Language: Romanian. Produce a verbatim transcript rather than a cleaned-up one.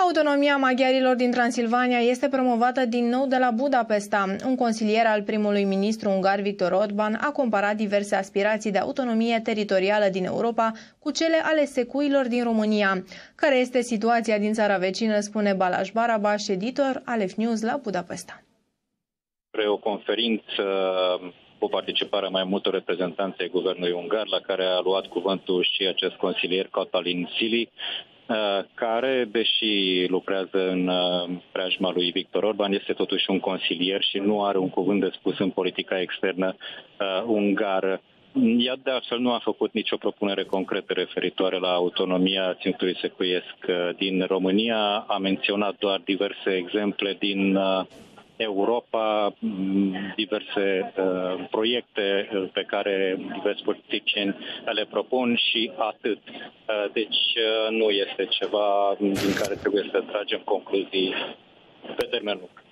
Autonomia maghiarilor din Transilvania este promovată din nou de la Budapesta. Un consilier al primului ministru ungar Viktor Orbán a comparat diverse aspirații de autonomie teritorială din Europa cu cele ale secuilor din România. Care este situația din țara vecină, spune Balázs Barabás, editor Aleph News la Budapesta. Spre o conferință cu participarea mai multor reprezentanți ai guvernului ungar, la care a luat cuvântul și acest consilier Cătălin Sili, care, deși lucrează în preajma lui Viktor Orbán, este totuși un consilier și nu are un cuvânt de spus în politica externă uh, ungară. Ea, de altfel, nu a făcut nicio propunere concretă referitoare la autonomia ținutului secuiesc din România. A menționat doar diverse exemple din uh, Europa, diverse uh, proiecte pe care diversi politicieni le propun și atât. Uh, deci uh, nu este ceva din care trebuie să tragem concluzii pe termen lung.